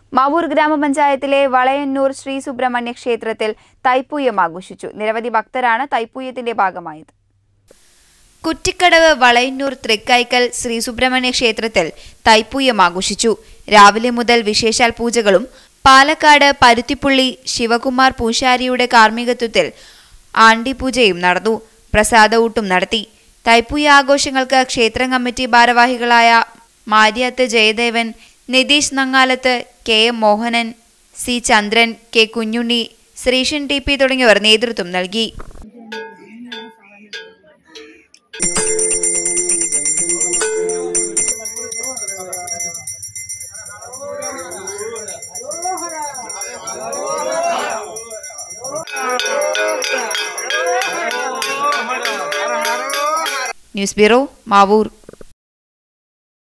മാവൂർ ഗ്രാമപഞ്ചായത്തിലെ വളയന്നൂർ ശ്രീ സുബ്രഹ്മണ്യ ക്ഷേത്രത്തിൽ തൈപ്പൂയം ആഘോഷിച്ചു. നിരവധി ഭക്തരാണ് തൈപ്പൂയത്തിന്റെ ഭാഗമായത്. കുറ്റിക്കടവ് വളയന്നൂർ തൃക്കൈക്കൽ ശ്രീ സുബ്രഹ്മണ്യ ക്ഷേത്രത്തിൽ തൈപ്പൂയം ആഘോഷിച്ചു. രാവിലെ മുതൽ വിശേഷാൽ പൂജകളും പാലക്കാട് പരുത്തിപ്പുള്ളി ശിവകുമാർ പൂശാരിയുടെ കാർമ്മികത്വത്തിൽ ആണ്ടിപൂജയും നടന്നു. പ്രസാദഊട്ടും നടത്തി. തൈപ്പൂയ ആഘോഷങ്ങൾക്ക് ക്ഷേത്രം കമ്മിറ്റി ഭാരവാഹികളായ Maryath Jayadevan, Nitheesh Nangalath, K M. Mohanan, C. Chandran, K. Kunhunni, Sreeshan T P. തുടങ്ങിയവർ നേതൃത്വം നൽകി. News bureau, Mavoor.